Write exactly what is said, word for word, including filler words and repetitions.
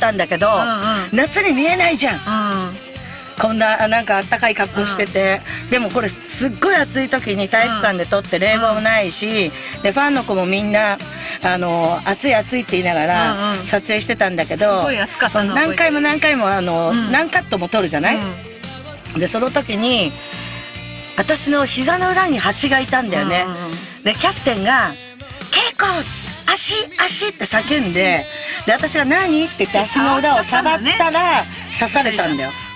たんだけど、うんうん、夏に見えないじゃん、うん、こんななんかあったかい格好してて、うん、でもこれすっごい暑い時に体育館で撮って冷房もないし、うん、でファンの子もみんなあの暑い暑いって言いながら撮影してたんだけど、うんうん、すごい暑かったの何回も何回もあの、うん、何カットも撮るじゃない、うん、でその時に私の膝の裏に蜂がいたんだよね、うんうん、でキャプテンが「ケイコ足足!」って叫んで、で私が「何?」って言って足の裏を触ったら刺されたんだよ。